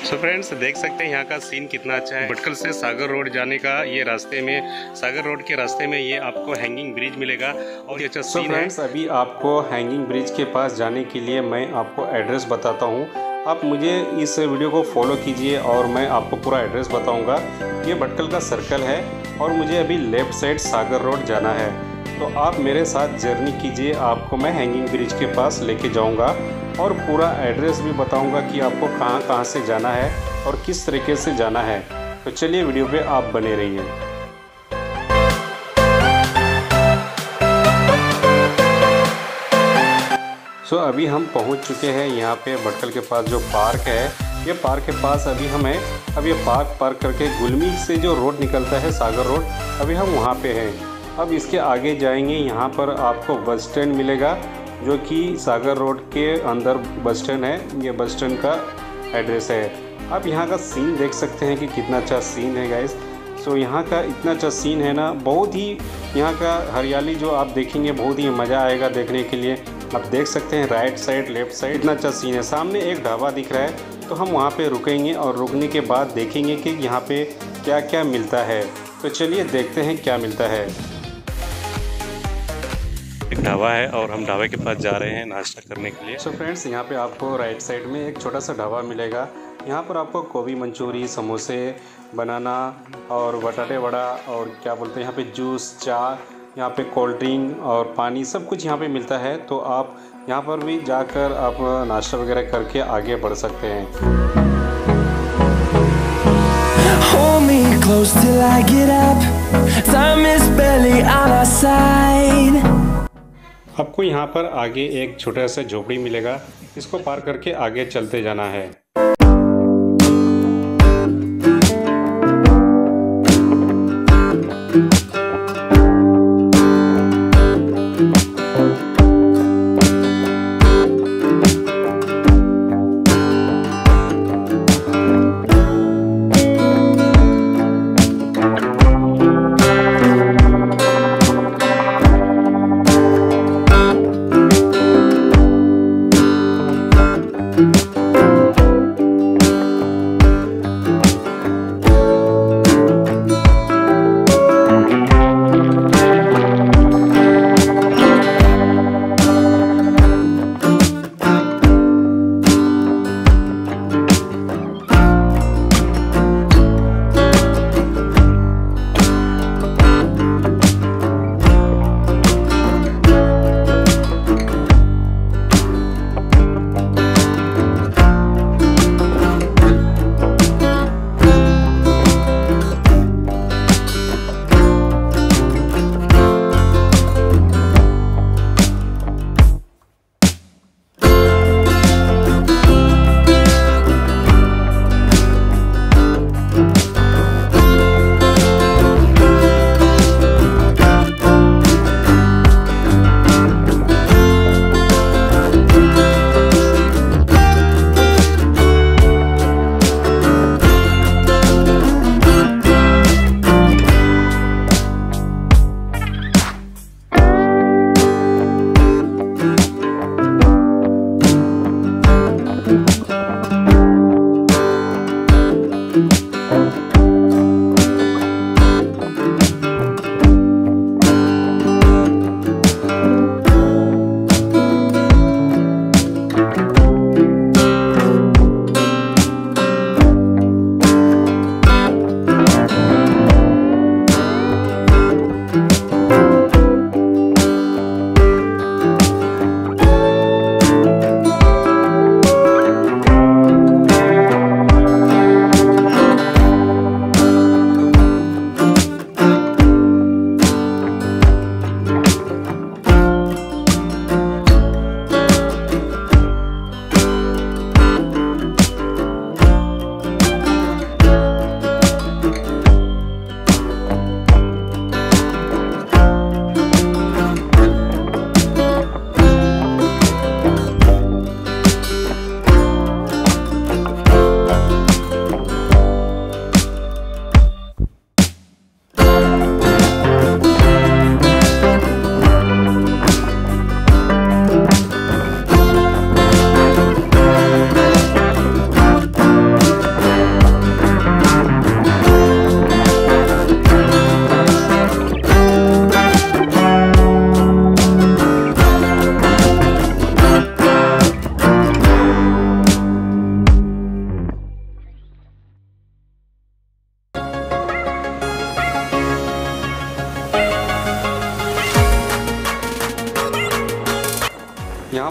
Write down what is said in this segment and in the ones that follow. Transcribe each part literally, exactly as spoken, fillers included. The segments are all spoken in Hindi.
सो फ्रेंड्स देख सकते हैं यहाँ का सीन कितना अच्छा है। भटकल से सागर रोड जाने का ये रास्ते में, सागर रोड के रास्ते में ये आपको हैंगिंग ब्रिज मिलेगा और ये अच्छा सीन है। फ्रेंड्स अभी आपको हैंगिंग ब्रिज के पास जाने के लिए मैं आपको एड्रेस बताता हूँ। आप मुझे इस वीडियो को फॉलो कीजिए और मैं आपको पूरा एड्रेस बताऊँगा। ये भटकल का सर्कल है और मुझे अभी लेफ़्ट साइड सागर रोड जाना है, तो आप मेरे साथ जर्नी कीजिए। आपको मैं हैंगिंग ब्रिज के पास लेके जाऊंगा और पूरा एड्रेस भी बताऊंगा कि आपको कहां कहां से जाना है और किस तरीके से जाना है। तो चलिए वीडियो पे आप बने रहिए। सो अभी हम पहुंच चुके हैं यहाँ पे भटकल के पास जो पार्क है। ये पार्क के पास अभी हमें अब ये पार्क पार्क करके गुलमी से जो रोड निकलता है सागर रोड, अभी हम वहाँ पे हैं। अब इसके आगे जाएंगे, यहाँ पर आपको बस स्टैंड मिलेगा जो कि सागर रोड के अंदर बस स्टैंड है। ये बस स्टैंड का एड्रेस है। आप यहाँ का सीन देख सकते हैं कि कितना अच्छा सीन है गाइस। सो यहाँ का इतना अच्छा सीन है ना, बहुत ही यहाँ का हरियाली जो आप देखेंगे बहुत ही मज़ा आएगा देखने के लिए। आप देख सकते हैं राइट साइड लेफ़्ट साइड इतना अच्छा सीन है। सामने एक ढाबा दिख रहा है, तो हम वहाँ पे रुकेंगे और रुकने के बाद देखेंगे कि यहाँ पे क्या क्या मिलता है। तो चलिए देखते हैं क्या मिलता है। एक ढाबा है और हम ढाबे के पास जा रहे हैं नाश्ता करने के लिए। सो so फ्रेंड्स यहाँ पे आपको राइट साइड में एक छोटा सा ढाबा मिलेगा। यहाँ पर आपको गोभी मंचूरी, समोसे, बनाना और बटाटे वड़ा और क्या बोलते हैं यहाँ पे जूस, चाय, यहाँ पे कोल्ड ड्रिंक और पानी सब कुछ यहाँ पे मिलता है। तो आप यहाँ पर भी जाकर आप नाश्ता वगैरह करके आगे बढ़ सकते हैं। Hold me close till I get up. Time is barely on our side. आपको यहाँ पर आगे एक छोटा सा झोपड़ी मिलेगा, इसको पार करके आगे चलते जाना है।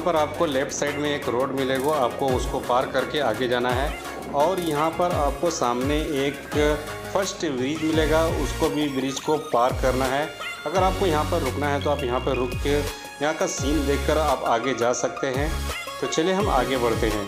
पर आपको लेफ़्ट साइड में एक रोड मिलेगा, आपको उसको पार करके आगे जाना है। और यहाँ पर आपको सामने एक फर्स्ट ब्रिज मिलेगा, उसको भी ब्रिज को पार करना है। अगर आपको यहाँ पर रुकना है तो आप यहाँ पर रुक के यहाँ का सीन देखकर आप आगे जा सकते हैं। तो चलिए हम आगे बढ़ते हैं।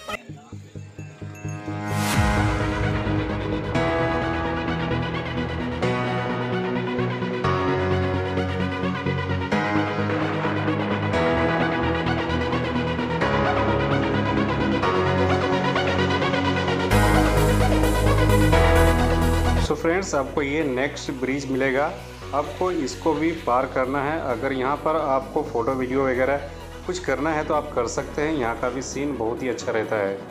सो फ्रेंड्स, आपको ये नेक्स्ट ब्रिज मिलेगा, आपको इसको भी पार करना है। अगर यहाँ पर आपको फ़ोटो वीडियो वगैरह कुछ करना है तो आप कर सकते हैं। यहाँ का भी सीन बहुत ही अच्छा रहता है।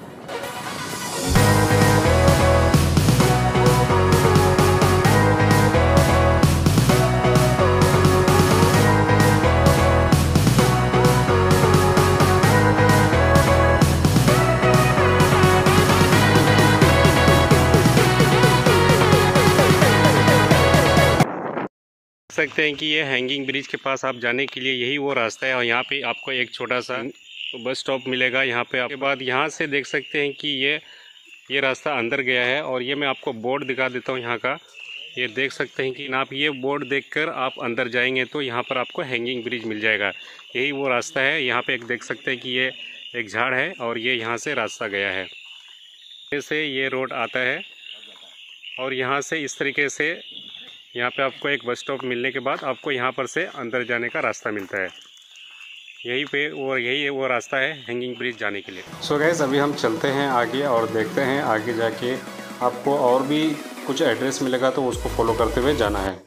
सकते हैं कि ये हैंगिंग ब्रिज के पास आप जाने के लिए यही वो रास्ता है। और यहाँ पे आपको एक छोटा सा बस स्टॉप मिलेगा। यहाँ पे आपके बाद यहाँ से देख सकते हैं कि ये ये रास्ता अंदर गया है। और ये मैं आपको बोर्ड दिखा देता हूँ यहाँ का। ये देख सकते हैं कि आप ये बोर्ड देखकर आप अंदर जाएंगे तो यहाँ पर आपको हैंगिंग ब्रिज मिल जाएगा। यही वो रास्ता है। यहाँ पे एक देख सकते हैं कि ये एक झाड़ है और ये यहाँ से रास्ता गया है। से ये रोड आता है और यहाँ से इस तरीके से यहाँ पे आपको एक बस स्टॉप मिलने के बाद आपको यहाँ पर से अंदर जाने का रास्ता मिलता है। यही पे और यही वो रास्ता है हैंगिंग ब्रिज जाने के लिए। सो गाइस, अभी हम चलते हैं आगे और देखते हैं आगे जाके आपको और भी कुछ एड्रेस मिलेगा तो उसको फॉलो करते हुए जाना है।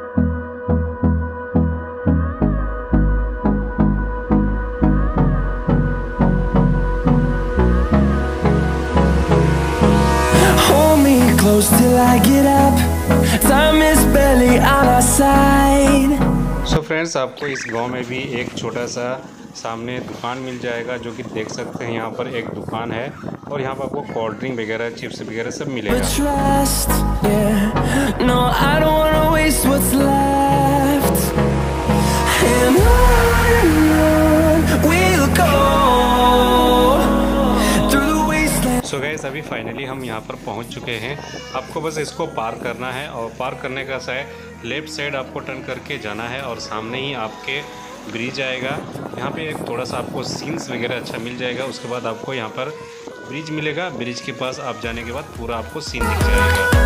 Close till I get up. Time is barely on our side. So friends, आपको इस गांव में भी एक छोटा सा सामने दुकान मिल जाएगा, जो कि देख सकते हैं यहाँ पर एक दुकान है और यहाँ पर आपको कोल्ड ड्रिंक वगैरह, चिप्स वगैरह सब मिलेगा। Trust, yeah. No, I don't wanna waste what's left. And on we'll go. So guys, अभी फाइनली हम यहाँ पर पहुँच चुके हैं। आपको बस इसको पार करना है और पार करने का साइड लेफ़्ट साइड आपको टर्न करके जाना है और सामने ही आपके ब्रिज आएगा। यहाँ पे एक थोड़ा सा आपको सीन्स वगैरह अच्छा मिल जाएगा। उसके बाद आपको यहाँ पर ब्रिज मिलेगा। ब्रिज के पास आप जाने के बाद पूरा आपको सीन दिख जाएगा।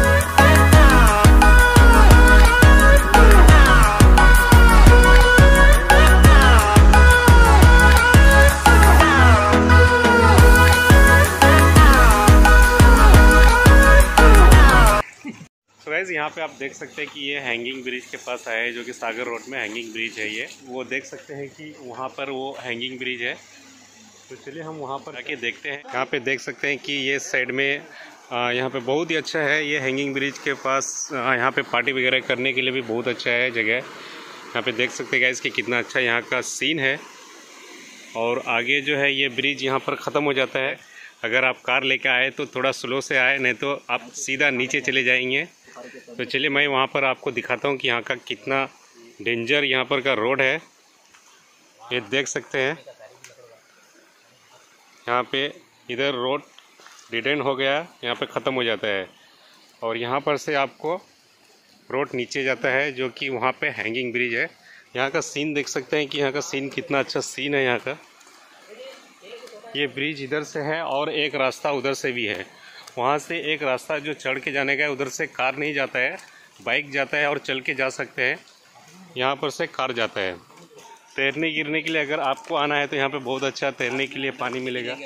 गाइस, यहाँ पे आप देख सकते हैं कि ये हैंगिंग ब्रिज के पास आए, जो कि सागर रोड में हैंगिंग ब्रिज है। ये वो देख सकते हैं कि वहाँ पर वो हैंगिंग ब्रिज है। तो चलिए हम वहाँ पर जाके देखते हैं। यहाँ पे देख सकते हैं कि ये साइड में यहाँ पे बहुत ही अच्छा है। ये हैंगिंग ब्रिज के पास यहाँ पे पार्टी वगैरह करने के लिए भी बहुत अच्छा है जगह। यहाँ पे देख सकते हैं गाइस कि कितना अच्छा यहाँ का सीन है। और आगे जो है ये ब्रिज यहाँ पर ख़त्म हो जाता है। अगर आप कार लेके आए तो थोड़ा स्लो से आए, नहीं तो आप सीधा नीचे चले जाएंगे। तो चलिए मैं वहाँ पर आपको दिखाता हूँ कि यहाँ का कितना डेंजर यहाँ पर का रोड है। ये देख सकते हैं यहाँ पे इधर रोड डेड एंड हो गया, यहाँ पे ख़त्म हो जाता है। और यहाँ पर से आपको रोड नीचे जाता है, जो कि वहाँ पे हैंगिंग ब्रिज है। यहाँ का सीन देख सकते हैं कि यहाँ का सीन कितना अच्छा सीन है। यहाँ का ये ब्रिज इधर से है और एक रास्ता उधर से भी है। वहाँ से एक रास्ता जो चढ़ के जाने का है, उधर से कार नहीं जाता है, बाइक जाता है और चल के जा सकते हैं। यहाँ पर से कार जाता है। तैरने गिरने के लिए अगर आपको आना है तो यहाँ पे बहुत अच्छा तैरने के लिए पानी मिलेगा।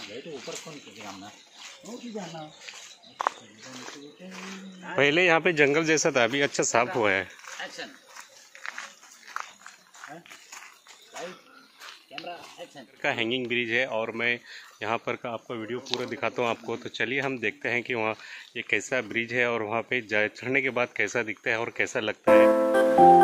पहले यहाँ पे जंगल जैसा था, अभी अच्छा साफ हुआ है। का हैंगिंग ब्रिज है और मैं यहाँ पर का आपको वीडियो पूरा दिखाता हूँ आपको। तो चलिए हम देखते हैं कि वहाँ ये कैसा ब्रिज है और वहाँ पे जा चढ़ने के बाद कैसा दिखता है और कैसा लगता है।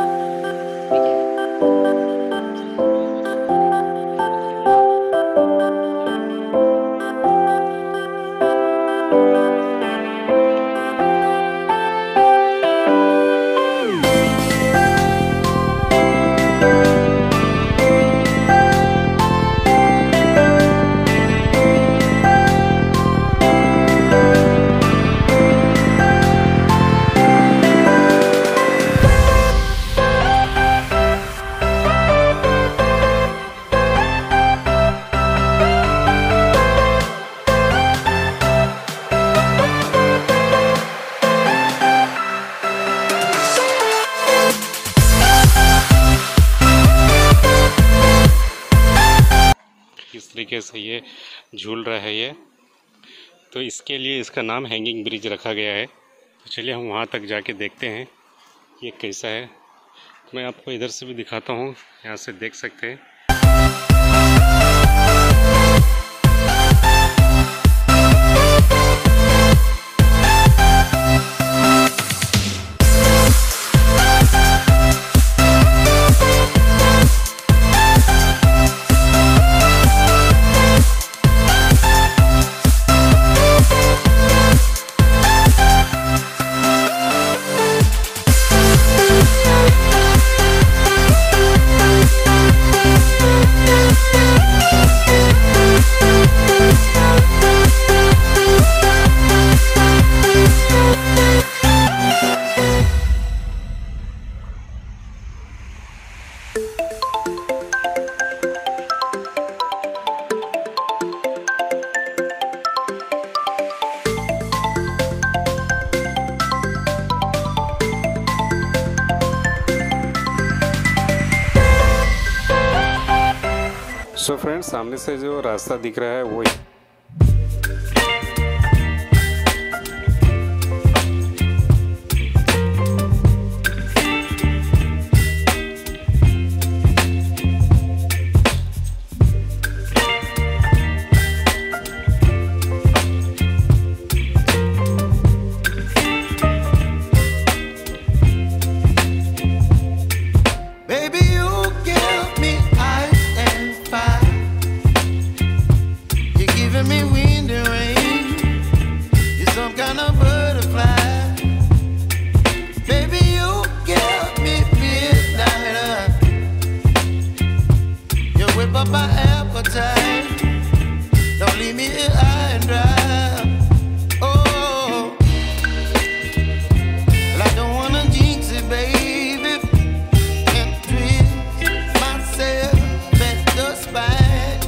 किस तरीके से ये झूल रहा है ये, तो इसके लिए इसका नाम हैंगिंग ब्रिज रखा गया है। तो चलिए हम वहाँ तक जाके देखते हैं ये कैसा है। तो मैं आपको इधर से भी दिखाता हूँ, यहाँ से देख सकते हैं। सो so फ्रेंड्स, सामने से जो रास्ता दिख रहा है वो up my appetite. Don't leave me here high and dry. Oh, well, I don't wanna jinx it, baby, and twist myself at the spine.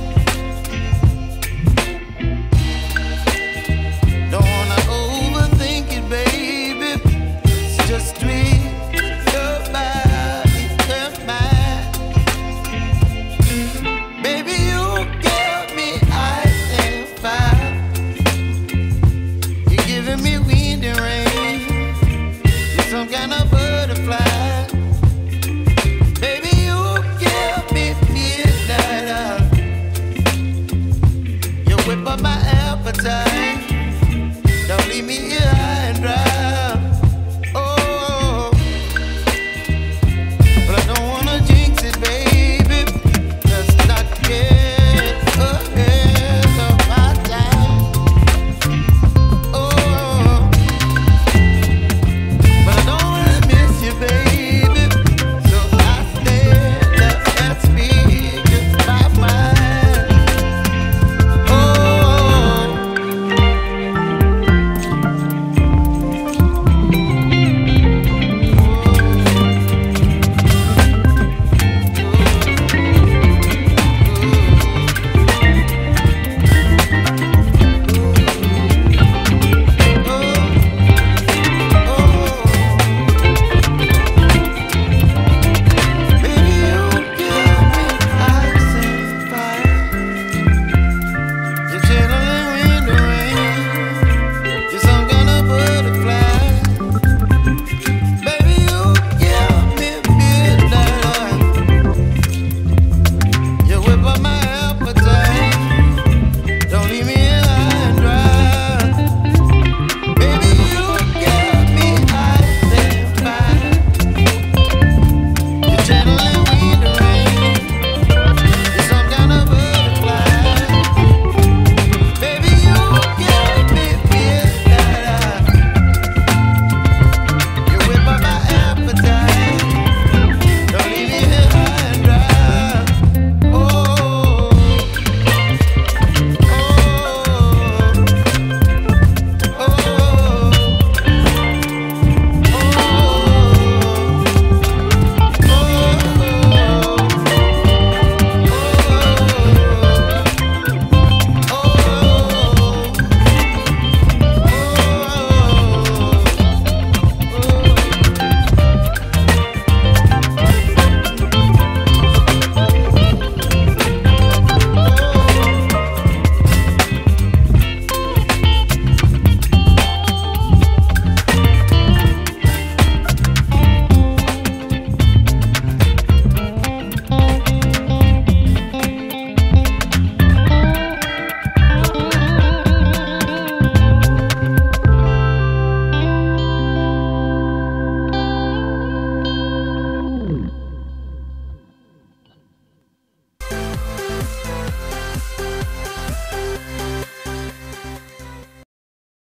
Don't wanna overthink it, baby. It's just twist your body and mine. Some kind of butterfly, baby, you give me midnight. You whip up my appetite. Don't leave me here.